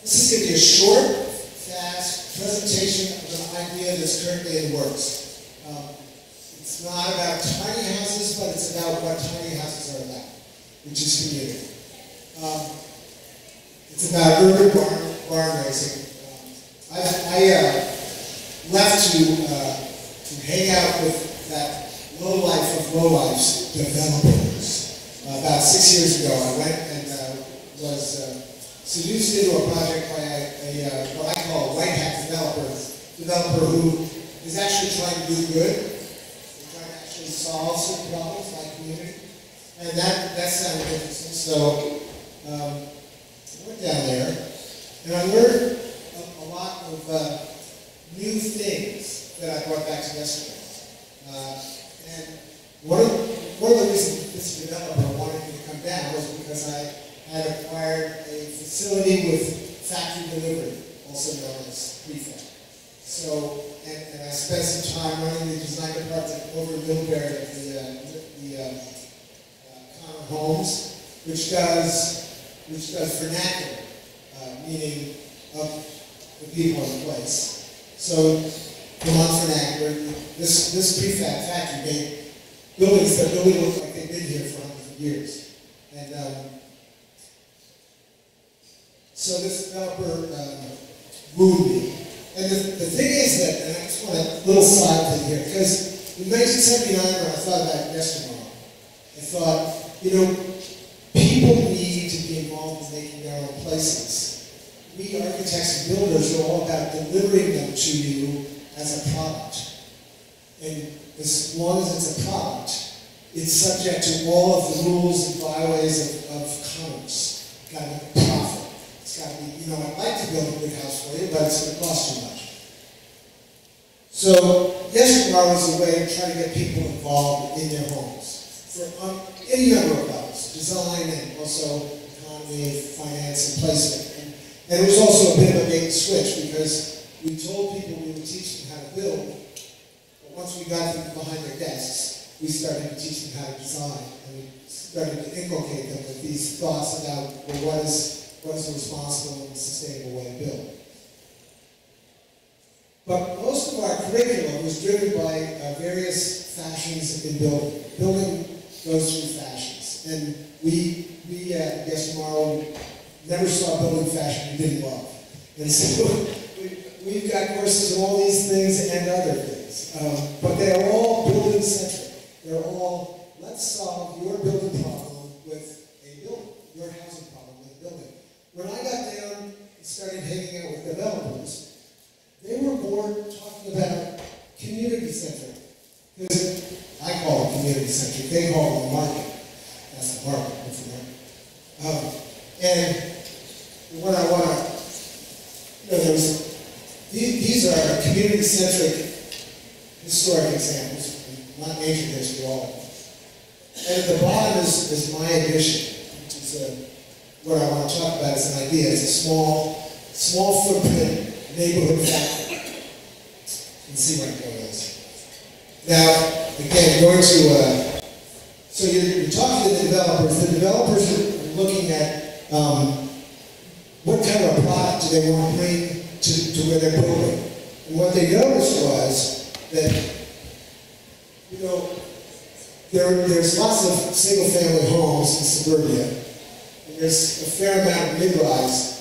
This is going to be a short, fast presentation of an idea that's currently in the works. It's not about tiny houses, but it's about what tiny houses are about, which is community. It's about urban barn raising. I left to hang out with that lowlife of lowlifes, developers. About 6 years ago, I went and was seduced into a project by what I call a white hat developer who is actually trying to do good. They're trying to actually solve certain problems like community. And that sounded interesting. So I went down there and I learned a lot of new things that I brought back to yesterday. And one of the reasons this developer wanted me to come down was because I had acquired a facility with factory delivery, also known as Prefab. So, and I spent some time running the design department over in Middlebury at the Connell Homes, which does vernacular, meaning of the people in the place. So, Vermont vernacular, this Prefab factory made buildings that really look like they've been here for hundreds of years. And so this developer wooed me. And the thing is that, and I just want a little side thing here, because in 1979, when I thought about yesterday, I thought, you know, people need to be involved in making their own places. We architects and builders are all about delivering them to you as a product. And as long as it's a product, it's subject to all of the rules and byways of commerce. It's got to make a profit. It's got to be, you know, I'd like to build a big house for you, but it's going to cost too much. So, yesterday was a way to try to get people involved in their homes for any number of levels, design and also economy, finance, and placement. And it was also a bit of a bait and switch because we told people we would teach them how to build, but once we got them behind their desks, we started to teach them how to design, and we started to inculcate them with these thoughts about, well, what is a responsible and sustainable way to build. But most of our curriculum was driven by various fashions in building. Building goes through fashions, and we at Guess Tomorrow never saw building fashion we didn't love. And so we've got courses on all these things and other things, but they're all building centric. They're all, let's solve your building problem with a building, your housing problem with a building. When I got down and started hanging out with developers, they were more talking about community-centric. Because I call it community-centric, they call it the market. That's the market, what's the market? And what I want to, you know, these are community-centric historic examples, not ancient history, all of them. And at the bottom is my addition, which is what I want to talk about as an idea. It's a small footprint neighborhood factory. You can see where I'm going with this. Now, again, going to, so you're talking to the developers. The developers are looking at what kind of a product do they want to bring to where they're building. And what they noticed was that, you know, there's lots of single-family homes in suburbia, and there's a fair amount of mid-rise,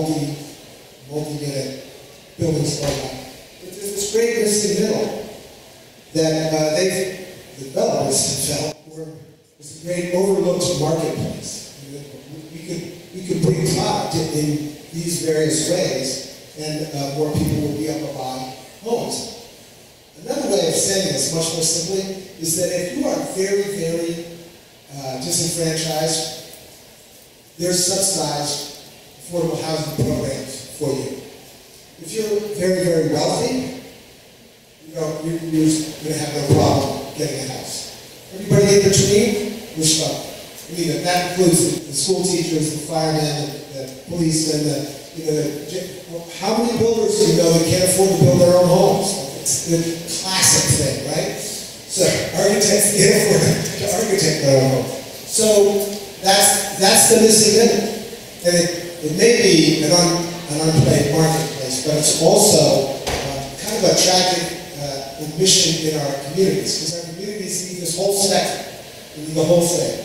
multi-unit buildings like that. But there's this great missing middle that the developers felt was a great overlooked marketplace. We could bring product in these various ways, and more people would be able to buy homes. Another way of saying this, much more simply, is that if you are very, very disenfranchised, there's subsidized affordable housing programs for you. If you're very, very wealthy, you're going to have no problem getting a house. Everybody in between, we're stuck. I mean, that includes the school teachers, the firemen, the policemen, how many builders do you know that can't afford to build their own homes? It's the classic thing, right? So architects can't afford to architect their own home. So that's the missing middle. And it may be an an unplayed marketplace, but it's also kind of a tragic omission in our communities, because our communities need this whole spectrum, they need the whole thing.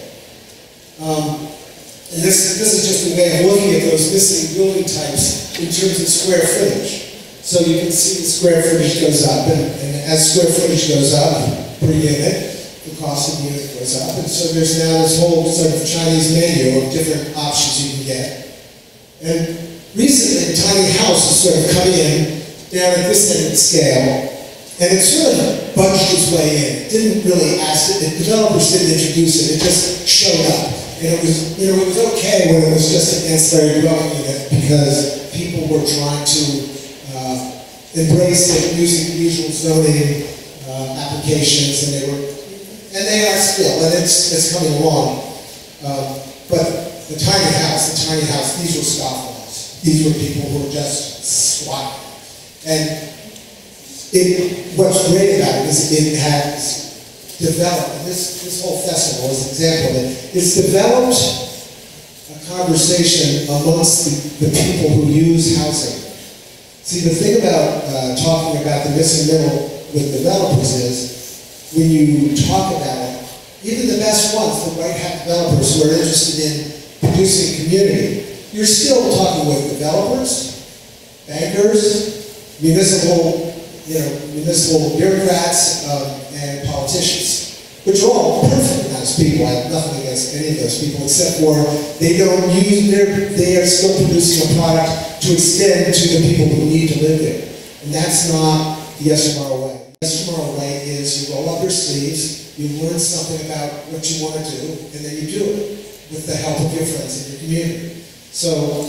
And this is just a way of looking at those missing building types in terms of square footage. So you can see the square footage goes up, and as square footage goes up per unit, the cost of the unit goes up, and so there's now this whole sort of Chinese menu of different options you can get. And recently, the tiny house is sort of coming in down at this end of the scale, and it sort of budged its way in. It didn't really ask it, the developers didn't introduce it, it just showed up. And it was, it was okay when it was just an ancillary dwelling unit, because people were trying to embrace it using the usual zoning applications, and they are still, and it's coming along. But the tiny house, these were scofflaws. These were people who were just squatting. And what's great about it is it has developed, and this whole festival is an example of it, it's developed a conversation amongst the people who use housing. See, the thing about talking about the missing middle with developers is, when you talk about it, even the best ones, the white hat developers who are interested in producing community, you're still talking with developers, bankers, municipal bureaucrats, and politicians, which are all perfectly nice people. I have nothing against any of those people, except for they are still producing a product to extend to the people who need to live there. And that's not the Yes Tomorrow way. The Yes Tomorrow way is you roll up your sleeves, you learn something about what you want to do, and then you do it with the help of your friends in your community. So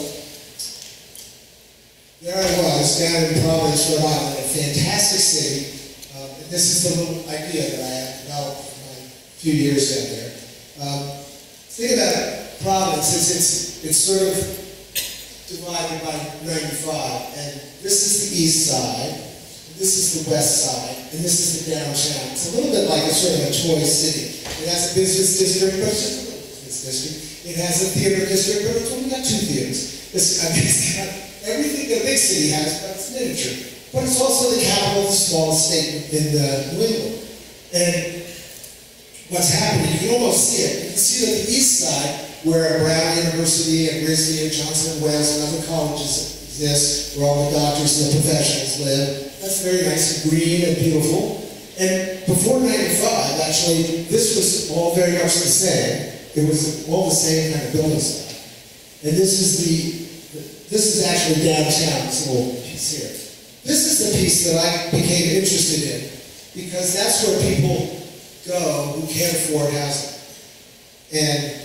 there I was, down in Providence, Rhode Island, a fantastic city. This is the little idea that I have developed in my few years down there. The thing about Providence is it's sort of divided by 95, and this is the east side, this is the west side, and this is the downtown. It's a little bit like a sort of a toy city. It has a business district, but it's just a little business district. It has a theater district, but it's only got 2 theaters. It's got everything that a big city has, but it's miniature. But it's also the capital of the smallest state in New England. And what's happening, you can almost see it. You can see that the east side, where Brown University and RISD and Johnson and Wales and other colleges exist, where all the doctors and the professionals live, that's very nice and green and beautiful. And before 95, actually, this was all very much the same. It was all the same kind of building style. And this is actually downtown, this little piece here. This is the piece that I became interested in, because that's where people go who can't afford housing. And,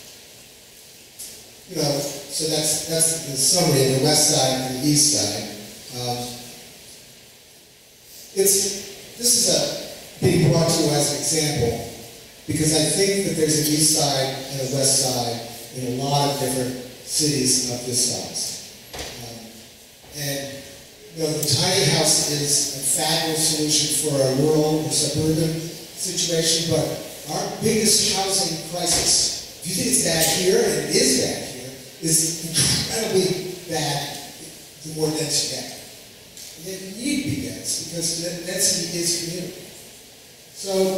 so that's the summary of the west side and the east side. This is being brought to you as an example, because I think that there's an east side and a west side in a lot of different cities of this size. The tiny house is a fabulous solution for a rural or suburban situation, but our biggest housing crisis, if you think it's bad here, and it is bad here, is incredibly bad the more dense you get. And yet you need to be dense, because density is community. So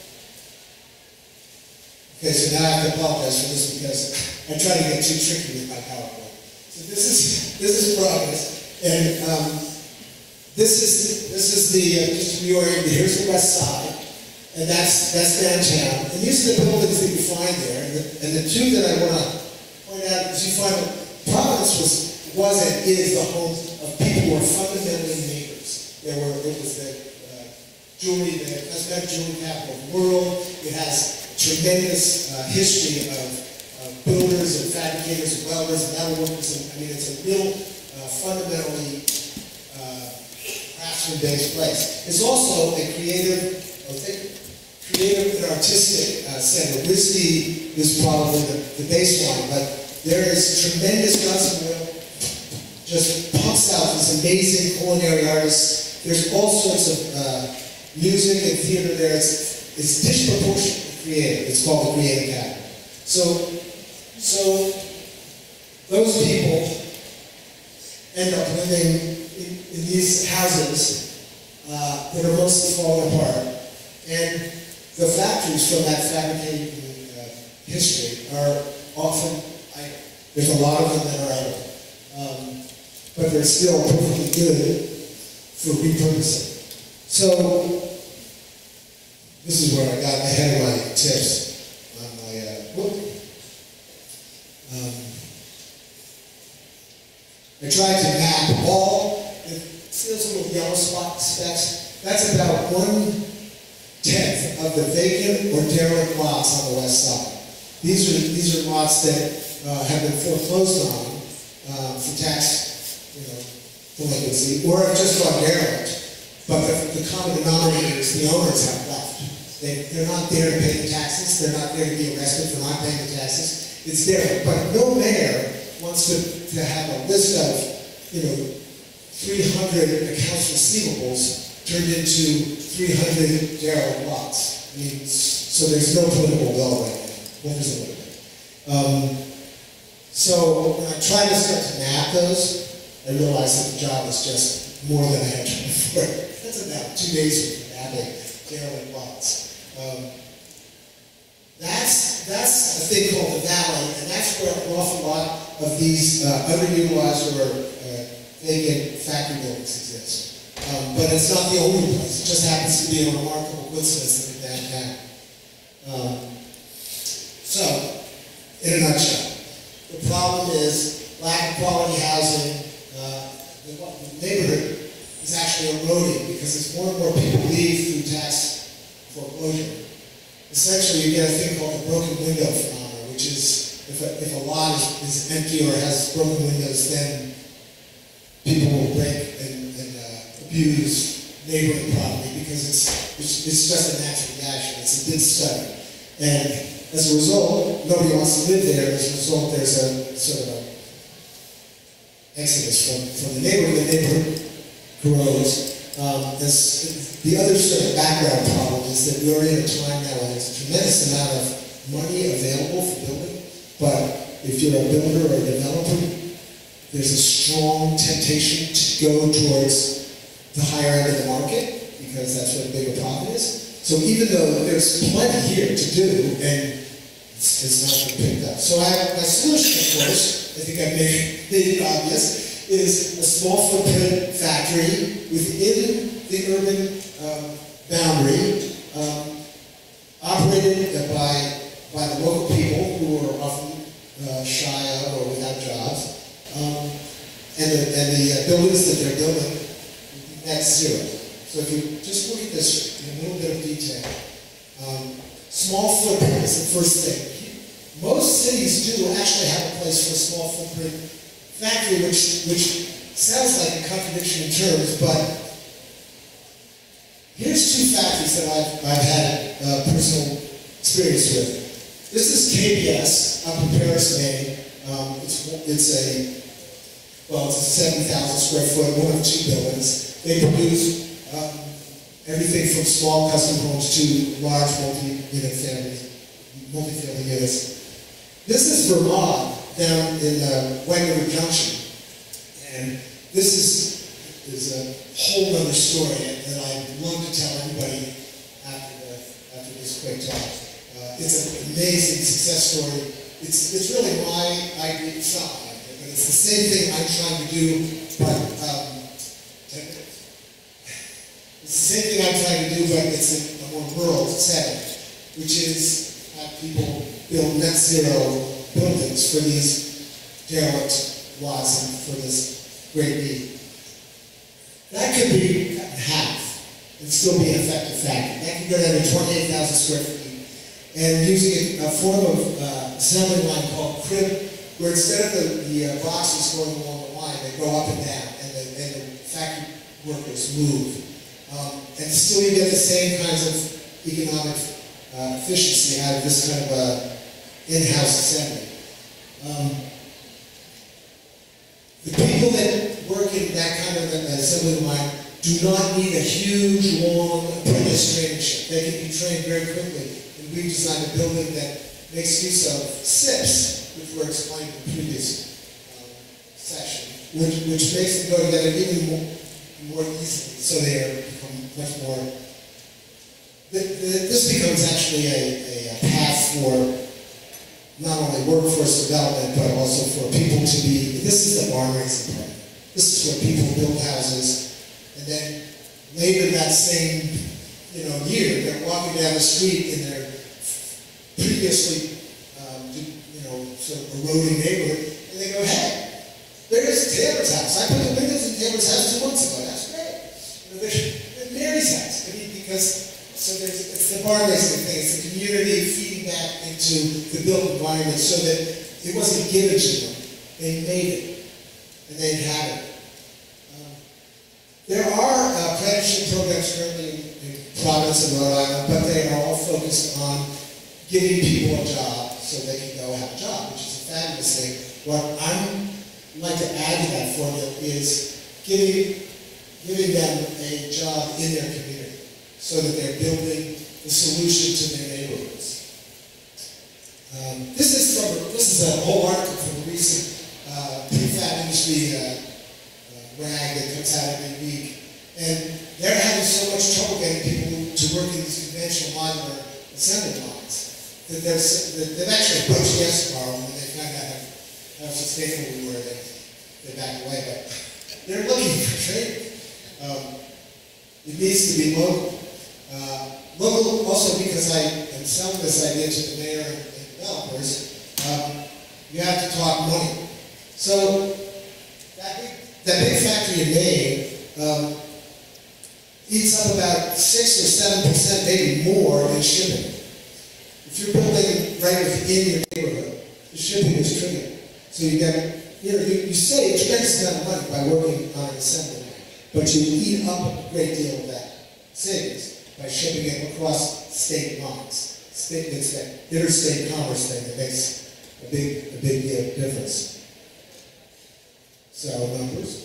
now I have to apologize for this, because I try to get too tricky with my PowerPoint. So this is progress. And this is the, just to reorient, here's the west side, and that's downtown. And these are the buildings that you find there. And the two that I want to point out is you find that Providence was and is the home of people who are fundamentally neighbors. It was the cosmetic jewelry capital of the world. It has a tremendous history of builders and fabricators and welders and metalworkers. And it's a real fundamentally craftsman-based place. It's also a creative and artistic center. RISD is probably the baseline, but there is tremendous Johnson Will just pumps out these amazing culinary artists. There's all sorts of music and theater there. It's disproportionately creative. It's called the creative capital. So those people end up living in these houses that are mostly falling apart. And the factories from that fabricating history are often idle. There's a lot of them that are idle. But they're still perfectly good for repurposing. So, this is where I got ahead of my tips on my book. I tried to map all, see those little yellow specks? That's about 1/10 of the vacant or derelict lots on the west side. These are lots that have been foreclosed on for tax, delinquency, or have just gone derelict. But the common denominator is the owners have left. They're not there to pay the taxes. They're not there to be arrested for not paying the taxes. It's there. But no mayor wants to have a list of, 300 accounts receivables turned into 300 derelict lots. I mean, so there's no political will right now. Well, there's a little bit. So when I tried to start to map those, I realized that the job was just more than I had time for. That's about 2 days worth of mapping derelict lots. That's a thing called the valley, and that's where an awful lot of these underutilized or vacant factory buildings exist. But it's not the only place. It just happens to be a remarkable coincidence in downtown. So, in a nutshell, the problem is lack of quality housing. The neighborhood is actually eroding because as more and more people leave through tax foreclosure. Essentially, you get a thing called the broken window phenomenon, which is if a lot is empty or has broken windows, then people will break and abuse neighboring property because it's just a natural reaction. It's a bid study. And as a result, nobody wants to live there. As a result, there's a sort of exodus from the neighborhood. The neighborhood grows. The other sort of background problem is that we're in a time now when there's a tremendous amount of money available for building, but if you're a builder or a developer, there's a strong temptation to go towards the higher end of the market because that's where the bigger profit is. So even though there's plenty here to do, and it's not been picked up. So my solution, of course, I think I made it obvious, is a small footprint factory within the urban boundary, operated by the local people who are often shy of or without jobs, and the buildings that they're building net zero. So if you just look at this in a little bit of detail, small footprint is the first thing. Most cities do actually have a place for a small footprint factory, which sounds like a contradiction in terms, but here's two factories that I've had personal experience with. This is KBS up in Paris, Maine. It's a 70,000 square foot, one of two buildings. They produce everything from small custom homes to large multi-family units. This is Vermont down in Wendover Junction, and this is a whole other story that I'd love to tell anybody after this quick talk. It's an amazing success story. It's really my idea, it's not my idea, but it's the same thing I'm trying to do, but it's the same thing I'm trying to do, but it's in a more rural setting, which is have people build net zero buildings for these derelict lots and for this great need. That could be cut in half and still be an effective factory. That could go down to 28,000 square feet. And using a form of assembly line called crib, where instead of the boxes going along the line, they go up and down, and the factory workers move. And still you get the same kinds of economic efficiency out of this kind of in-house assembly. The people that work in that kind of assembly line do not need a huge, long apprentice traineeship. They can be trained very quickly. And we designed a building that makes use of SIPs, which were explained in the previous section. which makes them go together even more easily. So they become much more. This becomes actually a path for not only workforce development, but also for people to be. This is the barn raising part. This is where people build houses, and then later that same year, they're walking down the street in their previously sort of eroding neighborhood, and they go, hey, there's Taylor's house. I put the windows in Taylor's house 2 months ago. That's great. There's Mary's house. It's the barn raising thing. It's the community feeding back into the built environment so that it wasn't given to them. They made it, and they'd have it. There are apprenticeship programs currently in Providence and Rhode Island, but they are all focused on giving people a job so they can go have a job, which is a fabulous thing. What I'd like to add to that formula is giving them a job in their community so that they're building the solution to their neighborhoods. This is a whole article from a recent prefab industry rag that comes out every week, and they're having so much trouble getting people to work in these conventional modular assembly lines that they've actually approached Gazprom and they found out how sustainable we were. They backed away, but they're looking for training. It needs to be local. Local also because I am selling this idea to the mayor and developers. You have to talk money. So that big factory in Maine eats up about 6 or 7%, maybe more, in shipping. If you're building right within your neighborhood, the shipping is trivial. So you get, you save a tremendous amount of money by working on an assembly line, but you eat up a great deal of that savings by shipping it across state lines. It's that interstate commerce thing that makes a big difference. So numbers.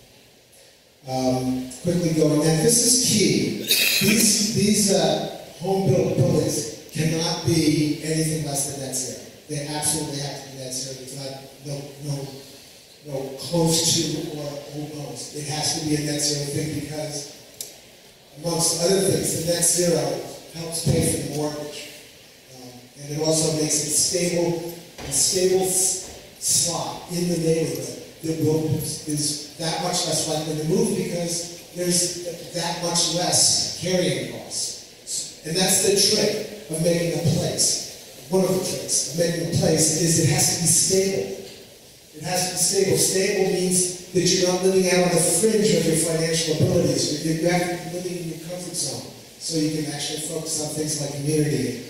Quickly going, and this is key. These home-built buildings cannot be anything less than net zero. They absolutely have to be net zero. It's not no close to or almost. It has to be a net zero thing because, amongst other things, the net zero helps pay for the mortgage, and it also makes it a stable slot in the neighborhood that is that much less likely to move because there's that much less carrying costs. And that's the trick of making a place. One of the tricks of making a place is it has to be stable. It has to be stable. Stable means that you're not living out on the fringe of your financial abilities. You have to be living in your comfort zone so you can actually focus on things like community.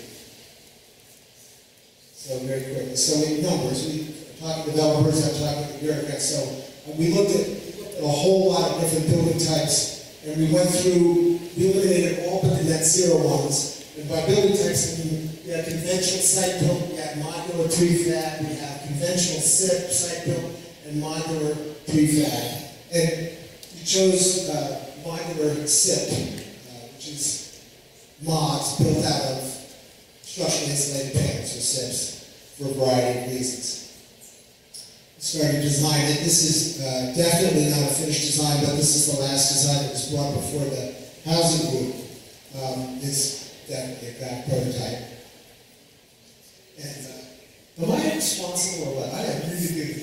So very quickly. So in numbers, I'm talking to developers, I'm talking to bureaucrats. So we looked at a whole lot of different building types, and we went through, we eliminated all but the net zero ones. And by building types, we have conventional site built, we have modular prefab, we have conventional SIP, site built, and modular prefab. And we chose modular SIP, which is mods built out of structurally insulated panels, or SIPs, for a variety of reasons. Started to design it. This is definitely not a finished design, but this is the last design that was brought before the housing group. It's definitely a bad prototype. And am I responsible or what? I am really good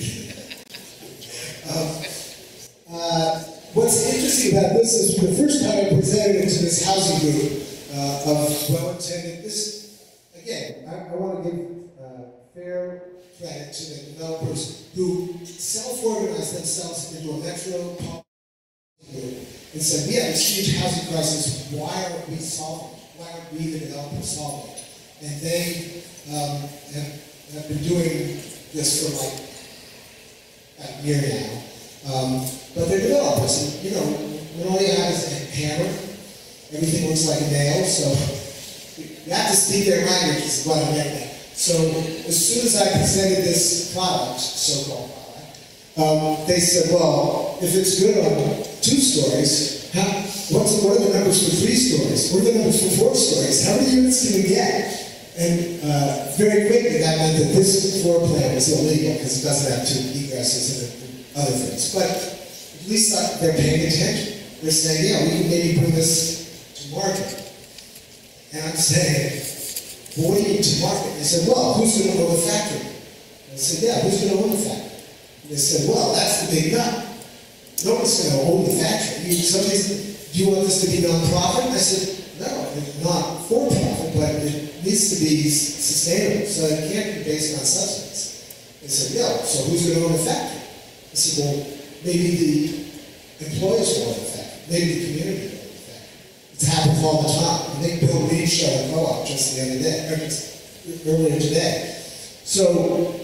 at that. What's interesting about this is the first time I presented it to this housing group of well-intended, again, I want to give fair credit to the developers who self-organized themselves into a metropolitan group and said, we have this huge housing crisis, why aren't we solving it? Why aren't we the developers solving it? And they have been doing this for like a year now. But they're developers, and when all you have is a hammer, everything looks like a nail, so you have to speak their language, is what I'm getting at. So as soon as I presented this product, so-called product, they said, well, if it's good on 2 stories, what are the numbers for 3 stories? What are the numbers for 4 stories? How many units can we get? And very quickly that meant that this floor plan was illegal because it doesn't have 2 egresses and other things. But at least they're paying attention. They're saying, yeah, we can maybe bring this to market. And I'm saying, well, what do you mean to market? And they said, well, who's going to own the factory? And I said, yeah, who's going to own the factory? And they said, well, that's the big nut. No one's going to own the factory. Do you want this to be non-profit? I said, no, it's not for profit, but it needs to be sustainable, so it can't be based on subsidies. They said, yeah, so who's going to own the factory? I said, well, maybe the employers will own the factory, maybe the community will own the factory. It happens all the time. I think Bill Reed showed a co-op just the other day, or just earlier today. So,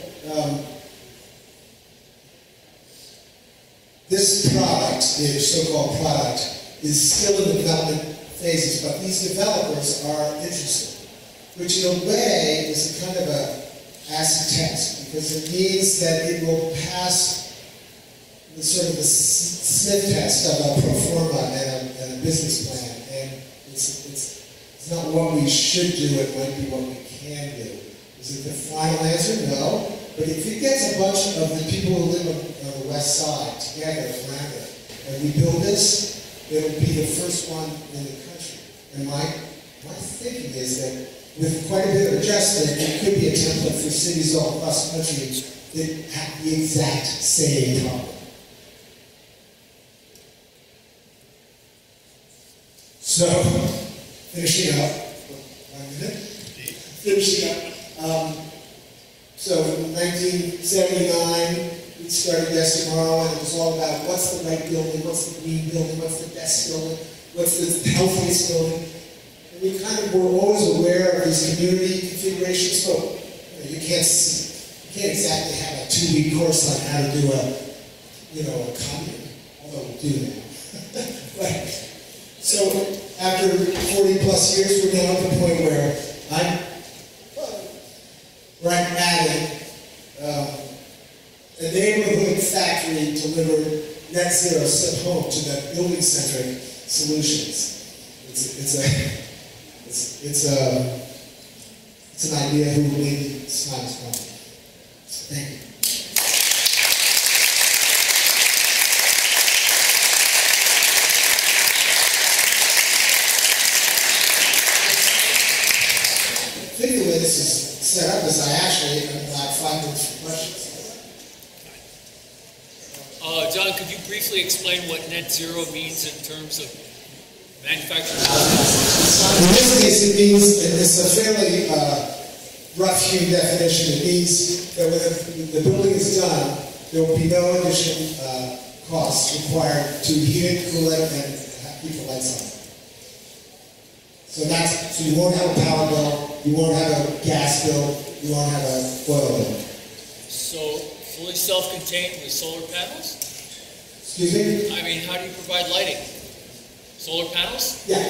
this product, the so-called product, is still in the development phases, but these developers are interested, which in a way is a kind of a acid test, because it means that it will pass the sort of the sniff test of a pro forma and a business plan, and it's not what we should do, it might be what we can do. Is it the final answer? No. But if it gets a bunch of the people who live on the west side together around it, and we build this, it'll be the first one in the country. And my thinking is that with quite a bit of adjustment, it could be a template for cities all across the country that have the exact same problem. So, finishing up, so in 1979, we started Yes Tomorrow, and it was all about what's the right building, what's the green building, what's the best building, what's the healthiest building. And we kind of were always aware of these community configurations, so you can't exactly have a 2-week course on how to do a commune, although we do now. But, so after 40 plus years, we're now at the point where I'm adding a neighborhood factory delivered net zero sent home to the building-centric solutions. It's an idea who maybe smiles from. Thank you. I think the way this is set up is I actually have about 5 minutes for questions. John, could you briefly explain what net zero means in terms of manufacturing? In this case, it means, and it's a fairly rough-hewn definition, it means that when the building is done, there will be no additional costs required to heat it, cool it, and keep the lights on. So you won't have a power bill, you won't have a gas bill, you won't have an oil bill. So fully self-contained with solar panels? Excuse me? I mean, how do you provide lighting? Solar panels? Yeah.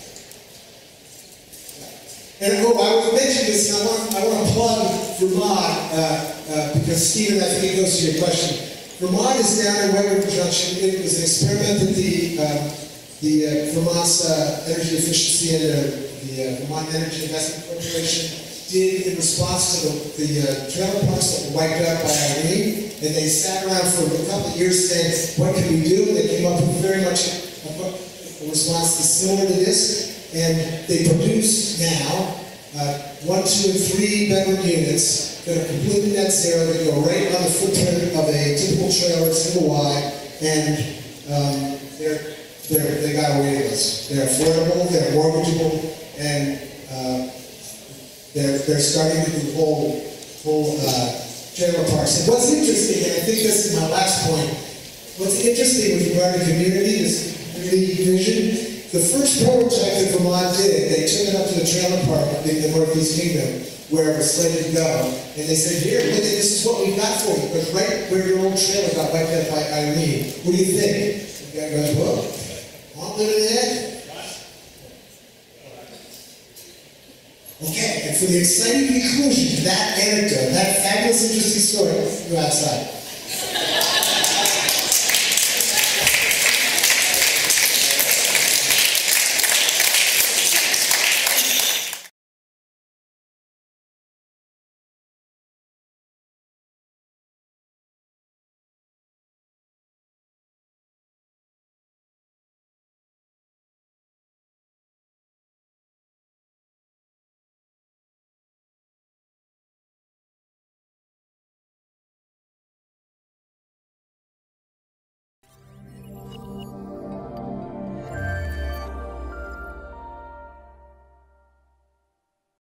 And I would mention this, and I want to plug Vermont, because Stephen, I think it goes to your question. Vermont is down in White River Junction. It was an experiment that the Vermont's Energy Efficiency and the Vermont Energy Investment Corporation did in response to the trailer parks that were wiped out by Irene. And they sat around for a couple of years saying, what can we do? And they came up with very much a response that's similar to this. And they produce now 1, 2, and 3 bedroom units that are completely net zero. They go right on the footprint of a typical trailer, single wide, and they got a waiting list. They're affordable, they're mortgageable, and they're starting to do whole trailer parks. And what's interesting, and I think this is my last point, what's interesting with regard to community, this community vision, the first prototype that Vermont did, they took it up to the trailer park in the Northeast Kingdom, where it was slated to go, and they said, here, look, this is what we've got for you. Because right where your old trailer got wiped out by Irene, what do you think? The guy goes, whoa, want living there? Okay, and for the exciting conclusion to that anecdote, that fabulous, interesting story, go outside.